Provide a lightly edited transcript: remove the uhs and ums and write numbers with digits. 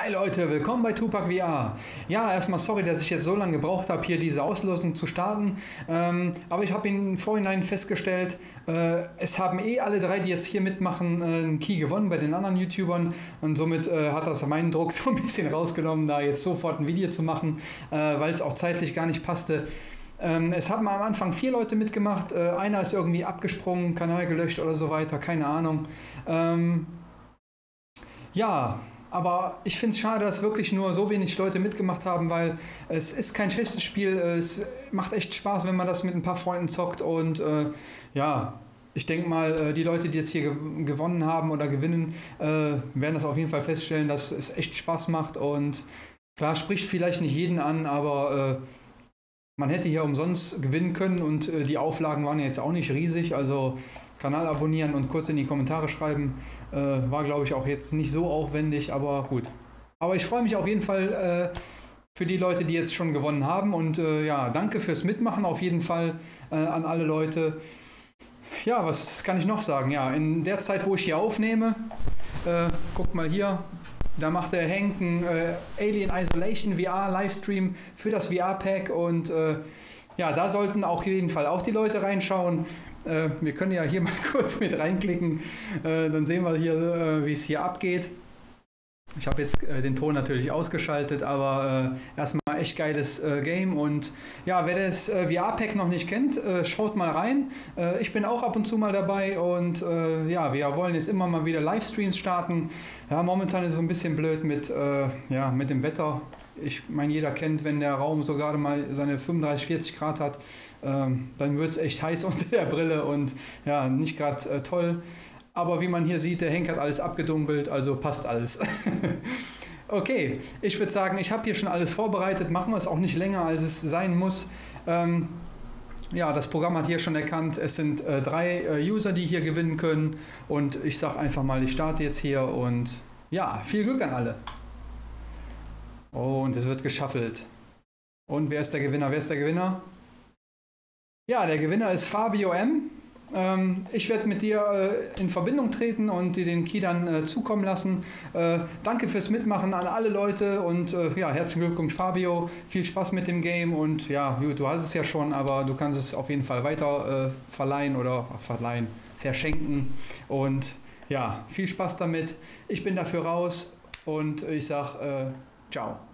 Hi Leute, willkommen bei Tupac VR. Ja, erstmal sorry, dass ich jetzt so lange gebraucht habe, hier diese Auslosung zu starten. Aber ich habe im Vorhinein festgestellt, es haben alle drei, die jetzt hier mitmachen, einen Key gewonnen bei den anderen YouTubern. Und somit hat das meinen Druck so ein bisschen rausgenommen, da jetzt sofort ein Video zu machen, weil es auch zeitlich gar nicht passte. Es haben am Anfang 4 Leute mitgemacht. Einer ist irgendwie abgesprungen, Kanal gelöscht oder so weiter, keine Ahnung. Ja, aber ich finde es schade, dass wirklich nur so wenig Leute mitgemacht haben, weil es ist kein schlechtes Spiel. Es macht echt Spaß, wenn man das mit ein paar Freunden zockt. Und ja, ich denke mal, die Leute, die jetzt hier gewonnen haben oder gewinnen, werden das auf jeden Fall feststellen, dass es echt Spaß macht. Und klar, spricht vielleicht nicht jeden an, aber man hätte hier umsonst gewinnen können und die Auflagen waren jetzt auch nicht riesig. Also Kanal abonnieren und kurz in die Kommentare schreiben war, glaube ich, auch jetzt nicht so aufwendig, aber gut. Aber ich freue mich auf jeden Fall für die Leute, die jetzt schon gewonnen haben. Und ja, danke fürs Mitmachen auf jeden Fall an alle Leute. Ja, was kann ich noch sagen? Ja, in der Zeit, wo ich hier aufnehme, guckt mal hier. Da macht der Hank einen Alien Isolation VR Livestream für das VR-Pack und ja, da sollten auf jeden Fall auch die Leute reinschauen. Wir können ja hier mal kurz mit reinklicken, dann sehen wir hier, wie es hier abgeht. Ich habe jetzt den Ton natürlich ausgeschaltet, aber erstmal echt geiles Game und ja, wer das VR-Pack noch nicht kennt, schaut mal rein. Ich bin auch ab und zu mal dabei und ja, wir wollen jetzt immer mal wieder Livestreams starten. Ja, momentan ist es so ein bisschen blöd mit, ja, mit dem Wetter. Ich meine, jeder kennt, wenn der Raum so gerade mal seine 35, 40 Grad hat, dann wird es echt heiß unter der Brille und ja, nicht gerade toll. Aber wie man hier sieht, der Henk hat alles abgedunkelt, also passt alles. Okay, ich würde sagen, ich habe hier schon alles vorbereitet. Machen wir es auch nicht länger, als es sein muss. Ja, das Programm hat hier schon erkannt, es sind 3 User, die hier gewinnen können. Und ich sage einfach mal, ich starte jetzt hier und ja, viel Glück an alle. Und es wird geschaffelt. Und wer ist der Gewinner? Wer ist der Gewinner? Ja, der Gewinner ist Fabio M. Ich werde mit dir in Verbindung treten und dir den Key dann zukommen lassen. Danke fürs Mitmachen an alle Leute und ja, herzlichen Glückwunsch Fabio. Viel Spaß mit dem Game und ja, gut, du hast es ja schon, aber du kannst es auf jeden Fall weiter verleihen oder verschenken. Und ja, viel Spaß damit. Ich bin dafür raus und ich sage ciao.